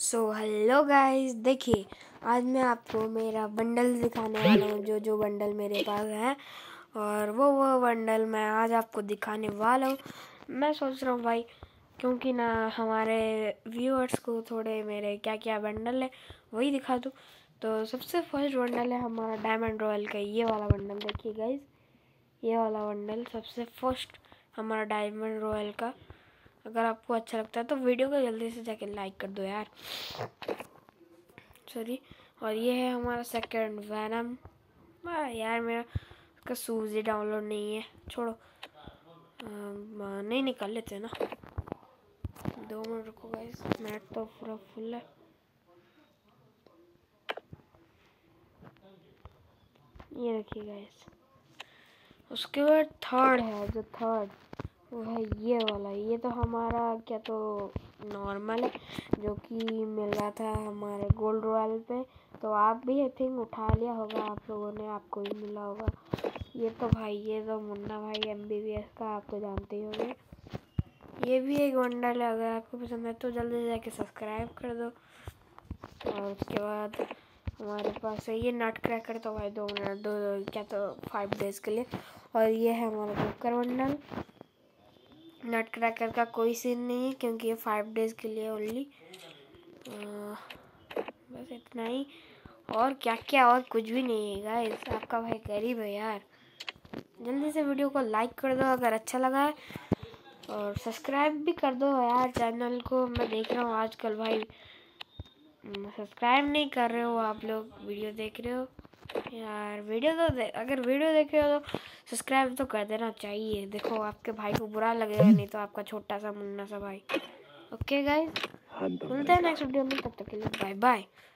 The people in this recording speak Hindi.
सो हेलो गाइस, देखिए आज मैं आपको मेरा बंडल दिखाने वाला हूँ। जो बंडल मेरे पास है और वो बंडल मैं आज आपको दिखाने वाला हूँ। मैं सोच रहा हूँ भाई, क्योंकि ना हमारे व्यूअर्स को थोड़े मेरे क्या क्या बंडल है वही दिखा दूँ। तो सबसे फर्स्ट बंडल है हमारा डायमंड रॉयल का, ये वाला बंडल। देखिए गाइस, ये वाला बंडल सबसे फर्स्ट हमारा डायमंड रॉयल का। अगर आपको अच्छा लगता है तो वीडियो को जल्दी से जाके लाइक कर दो यार। सॉरी। और ये है हमारा सेकंड वैनम। यार मेरा उसका शूज़ ही डाउनलोड नहीं है, छोड़ो। नहीं निकाल लेते ना, 2 मिनट रुको गाइस, नेट तो पूरा फुल है। ये देखिए गाइस, उसके बाद थर्ड है, जो थर्ड वो है ये वाला। ये तो हमारा क्या तो नॉर्मल है, जो कि मिल रहा था हमारे गोल्ड रॉयल पे। तो आप भी आई थिंक उठा लिया होगा आप लोगों ने, आपको भी मिला होगा। ये तो भाई, ये तो मुन्ना भाई MBBS का, आप तो जानते ही होंगे। ये भी एक बंडल है, अगर आपको पसंद है तो जल्दी जाके सब्सक्राइब कर दो। और उसके बाद हमारे पास है ये नट क्रैकर, तो भाई 2 मिनट दो क्या तो 5 डेज के लिए। और ये है हमारा जोकर बंडल। नट क्रैकर का कोई सीन नहीं है क्योंकि ये 5 डेज के लिए ओनली। बस इतना ही, और क्या क्या और कुछ भी नहीं है गाइस। आपका भाई गरीब है यार। जल्दी से वीडियो को लाइक कर दो अगर अच्छा लगा है, और सब्सक्राइब भी कर दो यार चैनल को। मैं देख रहा हूँ आजकल भाई सब्सक्राइब नहीं कर रहे हो आप लोग, वीडियो देख रहे हो यार। अगर वीडियो देख रहे हो तो सब्सक्राइब तो कर देना चाहिए। देखो आपके भाई को बुरा लगेगा नहीं तो, आपका छोटा सा मुन्ना सा भाई। ओके गाइस, मिलते हैं नेक्स्ट वीडियो में, तब तक के लिए बाय बाय।